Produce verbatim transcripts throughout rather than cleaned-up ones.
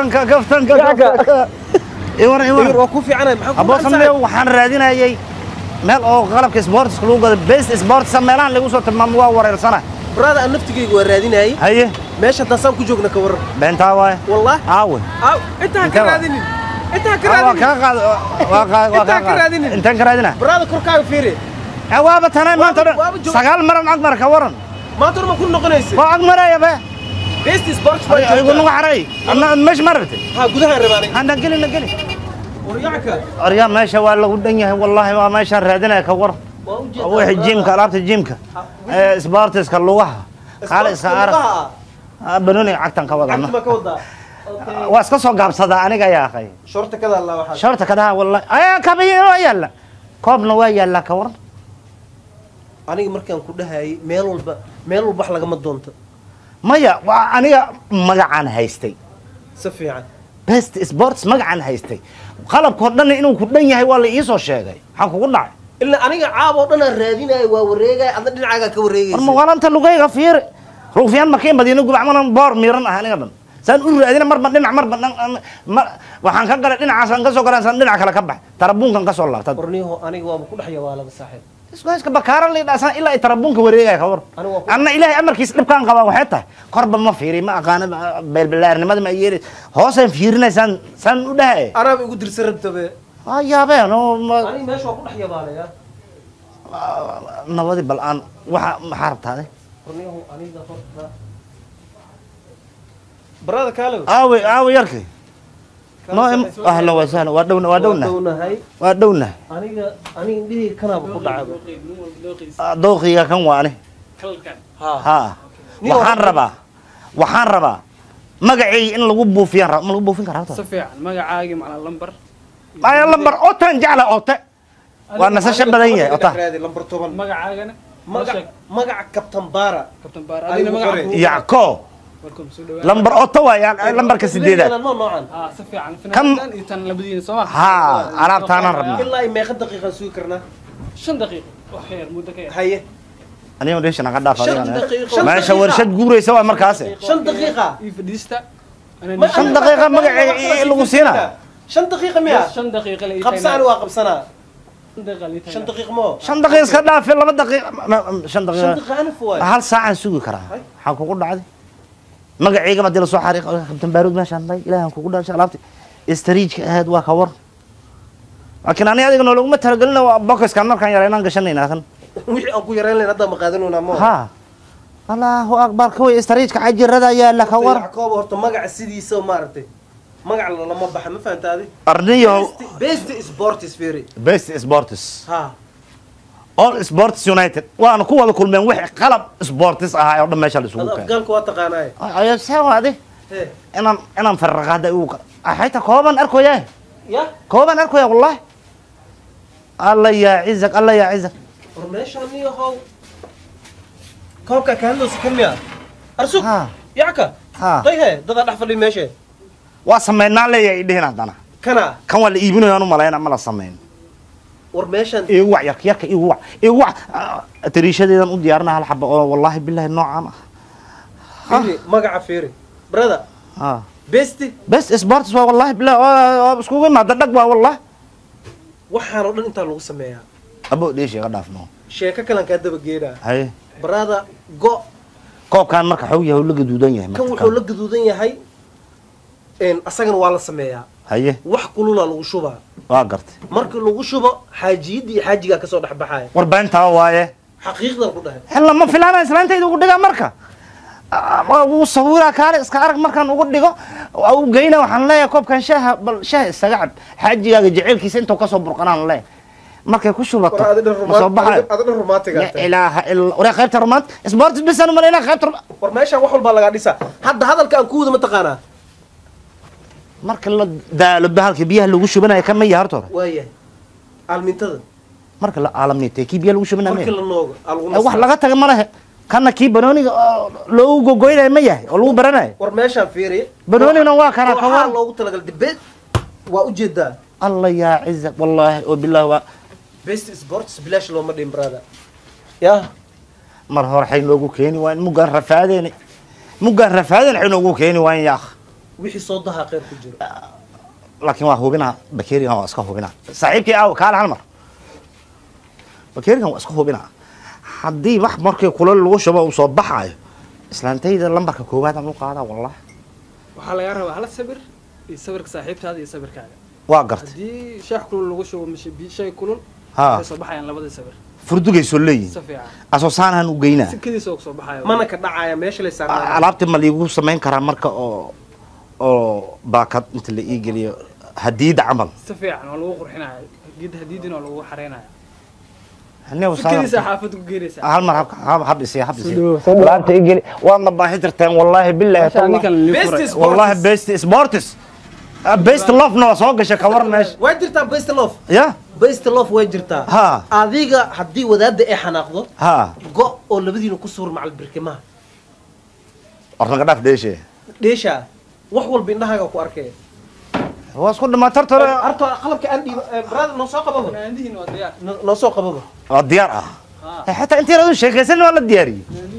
كفتنك كفتنك كفتنك إيوان إيوان وكوفي عنا أبو سمي وحن رادينا يي مال أو غلب كسبورت كلوجا بيست سبورت سميلان اللي وصلت الممنوع ورا السنة برادة النفتي ورادينا هي هي ماشي تصام كجوجنا كور بنتا واي والله عاوي أو أنت هكراديني أنت هكراديني أنت هكراديني أنت هكرادينا برادة كركاي فيري عوابة أنا ما ترى سجال مرة أكبر كورن ما ترى ما كنا قنيس ما أكبر يا به بيست سبورت يقول نوع عري أنا مش مرتي ها جودها الرباني عندك قلي نقلي ورياك أريا ماشي ولا ودنيا والله ما ماشي رادنا كور أبوي الجيم كلابت الجيم ك سبورتس كلوها خالص خارق بنوني عكتن كوضع عكتن كوضع واسكسو قاب صدا أنا جاي يا أخي شرطة كذا الله واحد شرطة كذا والله أيه كبير ويلا كوبنا ويلا كور أنا مركان كلها هاي ميلول ب ميلول بحلقة ما دونت مايا وأنا مجعان هايستي سفيعة بست سبورتس مجعان هايستي خلب كردنا إنه كردنا هاي والله يسوى شيء حنكو قلنا إلا أنا عابو أنا رادينا ووريجا أنا دين عاجا كوريجا أنا مقارنة أنت لقيه غفير روفيان مكين بدينا نقول عمنا بار ميرنا هني قبل سان أقول رادينا مر بدنا مر بدنا وحن كان قال عشان كسر قال سان دين عكلا كبح تربون كان كسر الله برنيه أنا هو بكل حياة ولا بالصحيح isgoyska bakaara la dhaasan ilaa ay tarabuunka wareegay ka war anna ilaahay amarkiis dhibkaan qaba waxay tahay korba ma fiiri ma aqaan beelbelaarnimada ma yeeri hoosan fiirinaysan san u dhahay ana ugu dirsan rabtabe ah yaabeen oo ani meesha waa ku dhax yabaalaya nabadi bal aan waxa ma xarabtaade qorniyahu aniga horta barada kaalo aawe aawe yarkay no ahlan wa sahlan waa dhowna waa dhowna waa dhowna aniga aniga dhigi kana ku dhacay dooqiga kan waane ha ha waxaan rabaa waxaan rabaa magacay in lagu buufiyan rabo ma lagu buufin karaa si fiican magacaagi macna lambar ay lambar otan jacla ote waa nasasha badan yahay ota lambar toban magacaagana magac magac kabtan baara kabtan baara adina magaca yacko lambar oto waa lambar ka sideedad ah si fiican finaadan intan labadiina soo ha alaabtaana rabna ilaa meeqa daqiiqo suu karna shan daqiiqo wax yar muddo ka haye aniga deeshan ka dhaafay meesha warshad guuraysa waa markaas shan daqiiqo ii fadhiista shan daqiiqo magacay lagu siina shan daqiiqo miya shan daqiiqo la ii qabsaan waa qabsana shan daqiiqo mo shan daqiiqo iska dhaafay laba daqiiqo shan daqiiqo shan daqiiqo ana fuway hal saacan sugi karaa waxa kugu dhacday magacayga ma dila soo xariiq kabtan baaruud meeshaan bay ilaahan kugu dhaashay alaabti istariijka ahayd waa ka war laakiin aniga adiga noo laguma talagelina waa boxkan markaan yareynaan gashanayna kan wixii aan ku yareyn hadda ma qaadanuna ma ha allahu akbar kaway istariijka cajirada ayaa la ka war koob horta magac sidiisa ma aragtay magac lama baxa ma fahantaadi arniyo best sports fairy best sports ha all sports united waana ku wada kulmeen wixii qalab sports ah oo dhameesha la isugu keenay afgaanku waa taqaanay ayaa sawaade inaan inaan farqada uu ahayta kooban arkoyaa ya kooban arkoyaa wallahi الله يعزك الله يعزك ورميشاني هو كوكا كانوا سكنيا أرسوك يعكا طيب ده ده حفلي ماشي واسمعنا لي يدهنا دنا كنا كم اللي يبينه أنا ملاينا ملا سمعين ورميشان إيوع يرك يرك إيوع إيوع تريشة دي نقول ديارنا هالحبة والله بالله النوع أنا فيري ما قاعد فيري برادة ها بيستي بس إسبارتس والله بالله بس كوي ما تدق والله waxaan oo dhan inta lagu sameeyaa abo deeshi ka dhaafno sheeka kalan ka daba geedaa hay brada go koobkan marka xoog yahay la gaduudan yahay kan wuxuu la gaduudan yahay een asagana waa la sameeyaa haye wax kulula lagu shubaa waa gartay marka lagu shubo xaajiyadii xaajiga ka soo dhaxbaxay warbaanta waaye xaqiiqda ku dhahay hella ma filaana islaantayda ugu dhiga marka uu sawira kaale iska arag markaan ugu dhigo oo geeyna waxaan leeyahay koobkan shaaha bal shaah isaga cab xaajigaaga jaceelkiisa intuu ka soo burqanaan leeyahay markay ku shubato soo baxay adana romantiga la ilaaha illa wara qaybta romant sport bisan ma leena qaybta war meesha wax walba laga dhisa hadda hadalka aan ku wada ma taqaana marka la daalo bahalka biyaha lagu shubanayo kama yahay horta waayahay almintada marka la aalamnitay kii biyaha lagu shubanayo marka la noogo wax laga taga ma laha kana kii banooniga loo gogoynay ma yahay oo lagu baranay war meesha fiiri banoonina waa kana ka waa loogu talagal dibed waa u jeedaa allah ya izak wallahi oo billahi wa best sports bilash loo ma dhim brada ya mar hor xay loogu keeni waan mugan rafaadeen mugan rafaadeen xay loogu keeni waan yaakh wixii soo daha qeyr ku jiro laakiin waa hubina bakerigan waa iska hubina saaxiibkii aaw kaala hal mar bakerigan waa iska hubina haddii wax markii kulal lagu shubo uu soo baxayo islaantayda lambarka koowaad aan u qaadaa wallahi waxaa laga rabaa hal sabir iyo sabirka saaxiibtaada iyo sabirkaaga waa gartay haddii shaah kulul lagu shubo mise shay kulul ha waxay soo baxayaan labadii sabir furdugay soo leeyihiin si fiican asoo saanahan u geynaa sikadiisa oo soo baxayo mana ka dhacaya meesha la saarnaa alaabta ma liigu samayn karaa marka oo oo baakad inta la ii geliyo hadiida camal si fiican waa lagu qurxinayo geed hadiidina waa lagu xareynayo hanee sikadiisa xaafad ku geeraysa hal mar hab hab isii hab isii alaabta ii geli waadna baahi jirteen wallahi billahi wallahi best sports best love no soo gashay ka war meesha waa jirtaa best love ya best love way jirtaa ha adiga haddii wadaadda ay xanaaqdo ha go oo labadiina ku suur macal birkimaha ornaga dhaaf dheeshe dheesha wax walba indhahaaga ku arkay waa isku dhamaatay arto qalabka aan dhiibo brother noo soo qababo naandihiin waa diyaar noo soo qababo waa diyaar ah حتى انت راه شيكيسن ولا دياري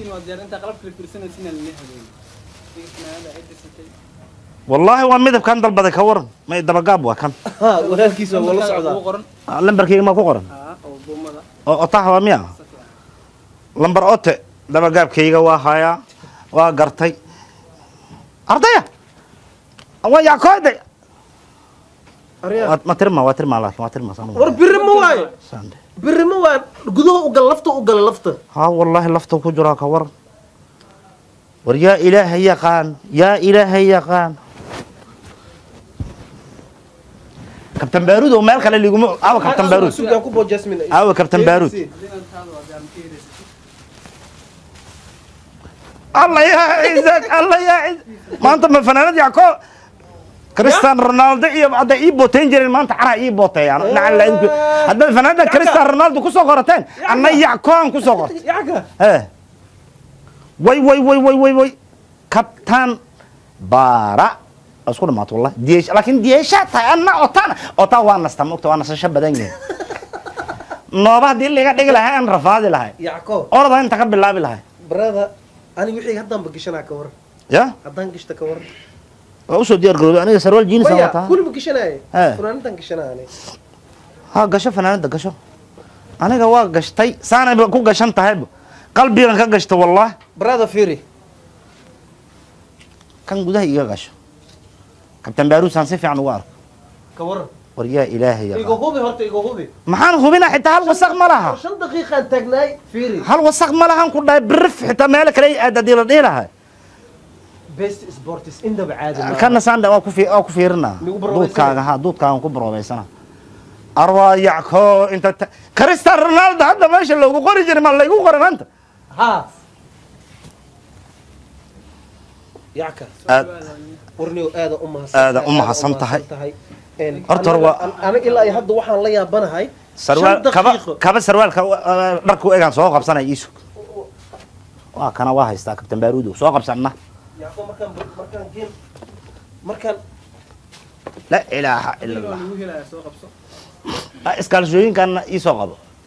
والله waa midab kan dalbaday ka waran ma dabagaab waa kan ha walaalkiisa wala socda lambarkayga ma ku qoran oo boomada oo taah waa miya lambar ote dabagaabkayga waa haya waa gartay ardaya waa yaa kooday ma tirma waa tirma laakiin waa tirma sanu war birimo waayo birimo waa gudaha u gal lafta u gal lafta ha wallahi lafta ku jira ka waran war yaa ilaahay yaqaan yaa ilaahay yaqaan كابتن بارود ومال خلي اللي يقوم أو كابتن بارود أو كابتن بارود الله يا عزك الله يا عز ما أنت من فنانات يعقوب كريستيان رونالدو إيه بعد إيه بوتين جري ما أنت عرا إيه بوتين يعني نعم لا يمكن هذا الفنانات كريستيان رونالدو كوسو قرتين أنا يعقوب كوسو قرت يعقوب إيه وي وي وي وي وي وي كابتن بارا أذكر ما والله ديش لكن ديشات أنا أطانا أطا وانا استموت وانا سشب بدني نوبة دي اللي قاعد يقول لها أنا رفاضي لها يعقوب أرضا أنت قبل الله بالله برادة أنا وحي هدان بقشنا كور يا هدان قشتا كور وش ديار قلوب أنا سروال جيني سوتها كل بقشنا إيه فنان هدان قشنا أنا ها قشة فنان ده قشة أنا جوا قشتي سانا بكو قشان تهب قلبي أنا كقشت والله برادة فيري كان جوده إيه قشة كابتن بارود سانسيف عن وار كور وريا إلهي يا إيجو هوبي هرت إيجو هوبي محان هوبينا حتى هل وسق ملها شن دقيقة تجناي فيري هل وسق ملها نقول ده برف حتى مالك لي أدا ديلا ديلها بيست سبورتس إن ده بعادة كان سان ده أكو في أكو فيرنا دوت كان ها دوت كان كبر وبيسنا أروا يعكو أنت كريستيان رونالدو هذا ماشي لو قوري جري ما الله يقول أنت ها يعكا ورنيو هذا أمها هذا أمها صنتهاي أرتروا أنا إلا يهد وحنا لا يبنا هاي سروال كبا كبا سروال ركوا إيجان سواق بسنا يسوق واه كان واحد يستاك كابتن بارود سواق بسنا يا أخو مركان مركان جيم مركان لا إله إلا الله إسكالجوين كان يسوق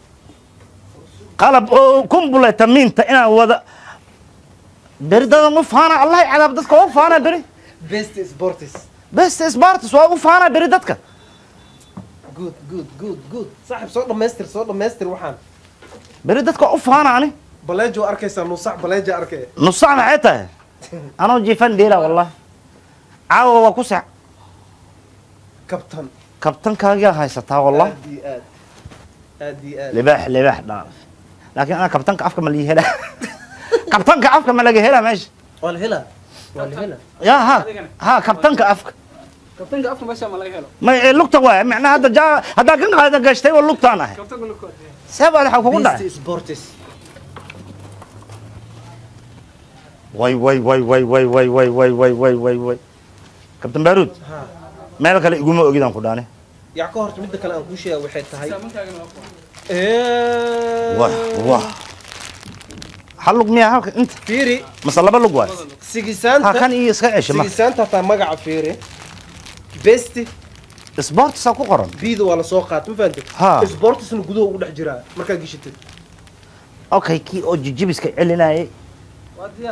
قلب كمبلة تمين تأنا وذا بري ده مفانا الله على بدك وفانا بري بيست سبورتس بس سبورتس وفانا بري دتك جود جود جود جود صاحب صوت ماستر صوت ماستر وحان بري دتك وفانا أنا بلاجو أركي صار نص ساعة بلاجو أركي نص ساعة معته أنا جيفان ديلا والله عاو وكوسع كابتن كابتن كاجا هاي ستا والله أدي أد أدي أد لباح لباح لا لكن أنا كابتن كأفك ملي هلا كابتن كأفك ملقي هلا ماشي والهلا والهلا يا ها ها كابتن كأفك كابتن كأفك ماشي ملقي هلا ما اللقطة واي معناها هذا جا هذا كان هذا قشتي واللقطة أنا كابتن كل كود سبب هذا حكون ده بيست سبورتس واي واي واي واي واي واي واي واي واي واي واي واي كابتن بارود ها مالك اللي يقوم أجدان كوداني يعقوب هرت مدك الآن كوشيا وحيد تهاي واه واه حلق مياه هالك أنت فيري مصلى بلقواي سيجسانتا ها كان إيه سكايش ما سيجسانتا تا مقع فيري بيستي سبورت ساكو قرن بيدو ولا سوقات ما فهمت ها سبورتس إنه جدو وده جرا مركز جيشتت أوكي كي أو جيبس كي علينا إيه وديا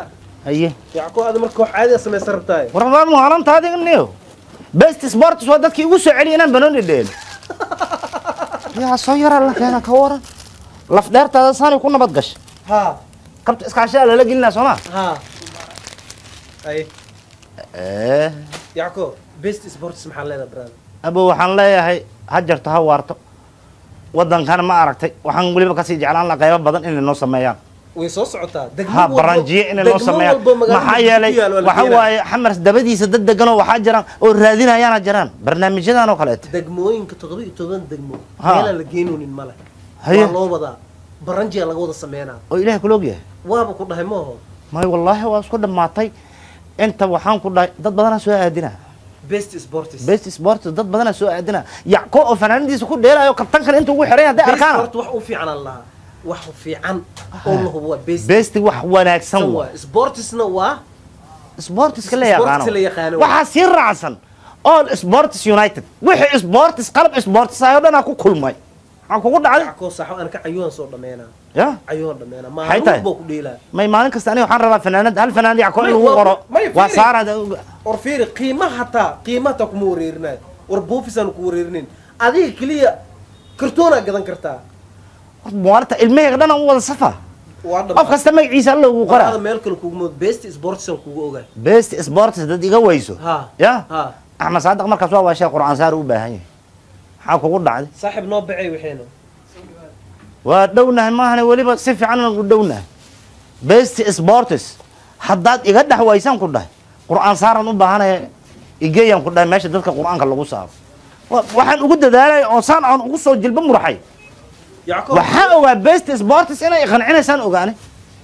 هي يعقو هذا مركو عادي اسمه سربتاي ورمضان مو هلان تادي النيو بيست سبورت سو ددك igu soo celiyeen banooni dheel يا صير الله كان كورا لف دارتا صار يكون نبض قش ها قبت اسكاشا لا لقينا سما ها اي ايه يعقو بيست سبورتس محل هذا براد ابو waxaan leeyahay hajarta ha waarto wadankan ma aragtay waxaan waliba ka sii jeclaan la qayb badan in noo sameeyaan way soo socotaa ha baranjiye in noo sameeyaan maxaa yeelay waxa waaye xamars dabadiisa dad degan oo waxa jiraan oo raadinayaan jiraan barnaamijyadan oo kale degmooyinka toddoba iyo toban degmo meel la geenoonin male waa loo wadaa baranjiye laga wada sameeyana oo ilaahay ku loogiyahay waaba ku dhahay ma oo may wallahi waa isku dhamaatay inta waxaan ku dhahay dad badan soo aadina best sports best sports dad badan soo aadina yacko oo fanaanadiisa ku dheelayo kabtankan inta ugu xiran hadday arkaan sport wax u fiican allah wax u fiican oo la hubo best best wax wanaagsan waa sportsna waa sports kale yaqaan waxa si raacsan all sports united wixii sports qalab sports ayo dhan ku kulmay aan kugu dhacay ko saxo aan ka cayuhan soo dhameena ya cayuhan dhameena ma aan buu ku dheelaa may maalin kasta aniga waxaan rabaa fanaanad hal fanaanad yacko in lagu qoro waa saarada or fiir qiimaha hataa qiimaha kuma wareerinaa war buufisan ku wareerinin adiga kaliya kartoona gadan kartaa موارتا المية غدنا هو الصفا أفكار استمع عيسى الله وقرأ هذا مالكم كوجمود بيست سبورتس كوجوجا بيست سبورتس ده يجويسه ها يا ها أحمد صادق مركز سوا واشياء قرآن صار وباهي حاكو قرد عادي صاحب نوبعي وحينه ودونا ما هنا ولي بس في عنا ودونا بيست سبورتس حداد يقدح ويسان كله قرآن صار نوبهنا يجي يوم كله ماشي ذلك القرآن كله قصار وحن وجود ذلك أصلا عن قصة جلب مرحي waxaa ogaa best sports inay qancinaysan ogaane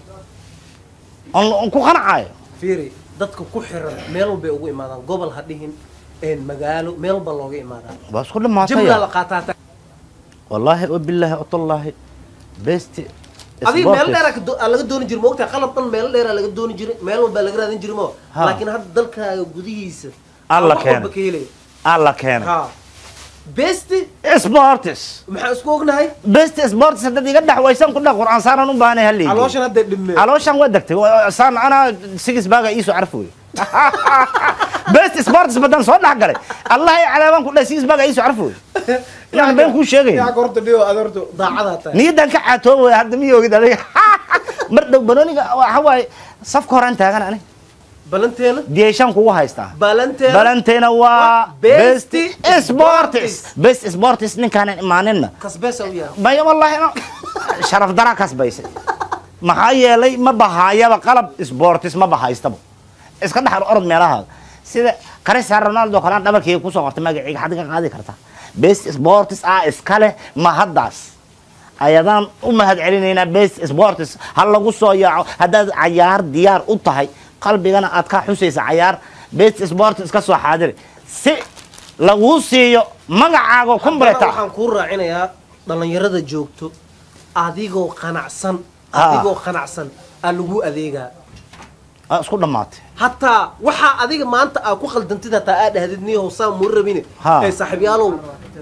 aan ku qancayo fiiri dadka ku xiran meel walba ugu imaadaan gobol ha dhihin een magaalo meel walba looga imaadaan bas ku dhamaatay jimla la qaataa wallahi wabillahi wallahi best adi meel dheer laga dooni jiray moogta qalab dhan meel dheer laga dooni jiray meel walba laga raadin jiray mo laakiin hadda dalkaaga gudihiisa alla keen alla keen ha best sports maxaa isku ognahay best sports hadda iga dhaxwaysan ku dhaq quraan saaran u baahnay hal leeyahay alooshan hadda dhimay alooshan waa dagtay saan ana six baaga iiso arfooy best sports badan soo dhax galay allah ay calaaban ku dhahay six baaga iiso arfooy yani been ku sheegay yaa qorto dhiyo adoorto daacada tahay niyadan ka caatoobo hadda miyoogid adiga mar dhow banoniga waxa way safka horaan taagan aniga balanteena deeshan kugu haystaa balanteena balanteena waa best sports best sports ninkaan imaanina kasbaysa u yahay bay wallahi sharaf dara kasbaysa maxaa yeelay ma bahaayaba qalab sports ma bahaystaba iska dhaxar orod meelaha sida Cristiano Ronaldo kala dhabarkii ku soo qortay magaciiga xad ka qaadi kartaa best sports ah iskale ma haddaas ayadan u mahad celinayna best sports hal lagu soo yaaco haddaad ciyaar diyaar u tahay qalbigana aad ka xusaysa ciyaar best sports iska soo xaadir si lagu siiyo magacaaga kumbreta waxaan ku raacinayaa dhalinyarada joogto adigoo qanacsan adigoo qanacsan aan lagu adeegaa isku dhamaatay hataa waxa adiga maanta aad ku khaldantid hataa aad dhahdid niyo hoosaa muu rabine ee saaxiibyaalow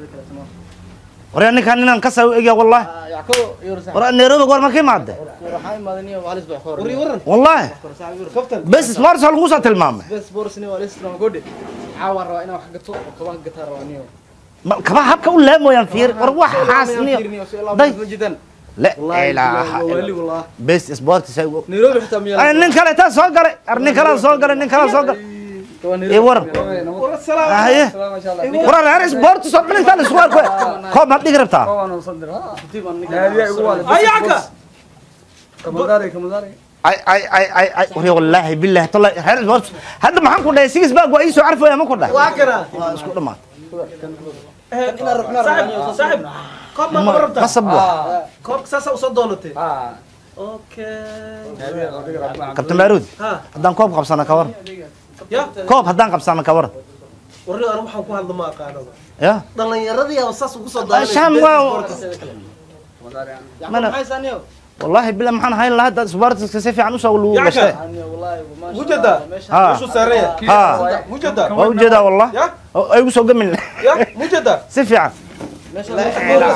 وريني كان لنا كسر وإجا والله. ورا نيروبي قور ما كيم عدى. والله. بس سبورس هالغوصة المامة. بس سبورس نيو لسه ما قدي. عاور رأينا وحقته وكمان قطار رأينيو. كمان حب كون لا مو ينفير وروح حاسني. لا لا والله. بس سبورس سوي. نيروبي حتى مياه. أنا نكلا تاسوق قري. نكلا سوق قري نكلا سوق. إيه ورا السلام عليكم ورا العرس بورت صوت من ثاني سؤال كوي كم هتيجي قربتها أياك كمداري كمداري أي أي أي أي أي وري والله بالله طلع العرس بورت هذا ما حنكون ده سيس بقى كويس وعارفه يا ما كنا واكرة اسكت ما صاحب صاحب كم ما قربتها قصبوا كم ساسا وصدونتي أوكي كابتن بارود هدان كوب قبصنا كور كوب هدان قبصنا كور ورني أنا ما حنكون هذا ما قالوا يا ضلني يردي يا وصاص وقصة ضايع شام ما والله بالله محن هاي الله هذا سبارت كسيف عنو سولو وش وجدا وشو سارية ها وجدا وجدا والله أي وش وقم من يا وجدا سيف عن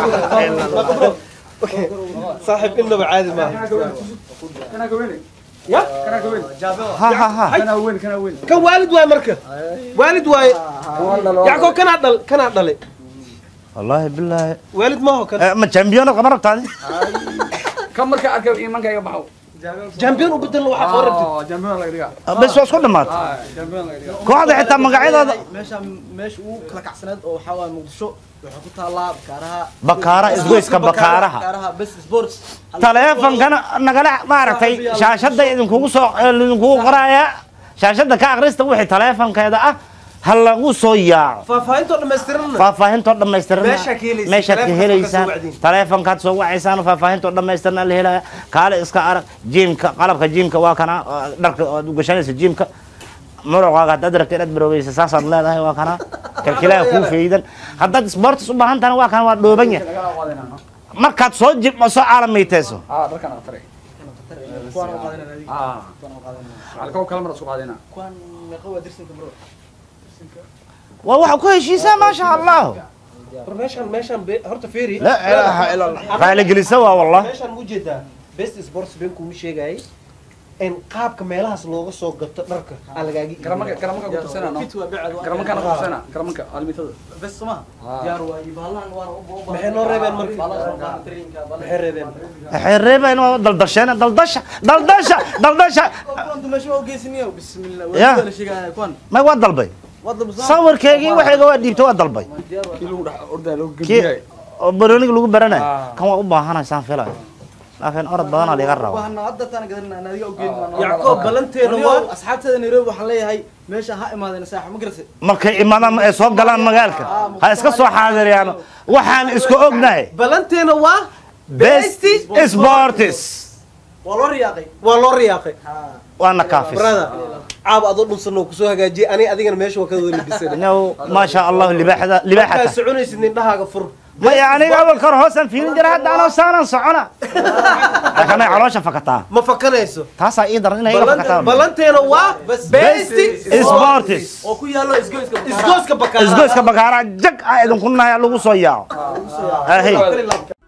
صاحب إنه بعادي ما يا كنا كوين ها ها ها كنا وين كنا وين كان والد واي مركه والد واي يعقوب كان عدل كان عدل والله بالله والد ما هو كان ما جامبيون قمر بتاعي كم مركه اركب ايمان كاي baxo جامبيون وبدل waxa qorabtid اه جامبيون laga dhigaa بس waa isku dhamaad اه جامبيون laga dhigaa kooxda xitaa magacyadooda meesha meesha uu kala kacsaneed oo waxa waa muqdisho waxa ku taala bakaaraha bakaara isgoyska bakaaraha bakaaraha best sports taleefankana nagala maaragtay shaashada idinkugu soo idinkugu qoraya shaashada ka akhrista wixii taleefankeeda ah hal lagu soo yaaco faahfaahinto dhameystirna faahfaahinto dhammaystiran meesha ka helaysa meesha ka helaysa taleefankaad soo wacaysaan faahfaahinto dhammaystiran la helaya kaale iska arag jiimka qalabka jiimka waa kana dharka aad u gashanaysa jiimka muruqaaga haddaad rabto inaad baroobaysa saasaad leedahay waa kana kalkilaa kuu faydan haddaad sports u baahan tahana waa kana waa dhooban yahay markaad soo jib soo caalamiitayso اه dharkan aqtare kuwan oo qaadanay اه kuwan oo qaadanay halka kala mar soo qaadina kuwan meeqa waa dirsanka bro waa waxa ku heshiisaa maasha allah meeshan meeshan horta feeri la ilaaha illa allah qaali gelisa waa wallah meeshan u jeedaa best sports been ku sheegay in qaabka meelahaas looga soo gato dharka aan lagaagi garamanka garamanka ku tusana no fit waa bacad garamanka ku tusana garamanka almitada best sama diyaar waa ibaalan waan u booba maxay noo reebeen markii maxay reebeen waxay reebeen waa daldasheen daldasha daldasha daldasha kuwan meesha waa geesiniyo bismillah Ya. waa la sheegay kuwan ma waa dalbay wada busaan sawirkeegii waxayga waa dhiibtay waa dalbay kilo dhax orda loo kii geliyay oo barooniga lagu baranayo Ah. kan waa u baahanaysaan filayo laakiin orod badanaa laga rabo waxaan hadda tan gadan naadiga u geeyay yacqoob balanteena waa waa asxaabteeda Nairobi waxaan leeyahay meesha ha imaadeen saaxiib ma garasay markay imaadaan ay soo galaan magaalka ha iska soo xaadiriyaan waxaan isku ognahay balanteena waa best sports waa loo riyaaqay waa loo riyaaqay waana kaafis brother caab adoo dhunsanoo kusoo hagaajiyay ani adigana meesha waa ka wada libisay no ma sha Allah libaaxda ka libaaxata soconaysid indhahaaga fur ma yaani awal kor hoosan fiirin jira hadda ana saaran socona kana caloosha fakataa ma fakanayso taasa ii daran inay iga fakataa balanteena waa best sports oo ku yaalo isgoyska isgooska bakaara isgoyska bakaara jag ah idin kunnaaya lagu soo yaaco ahay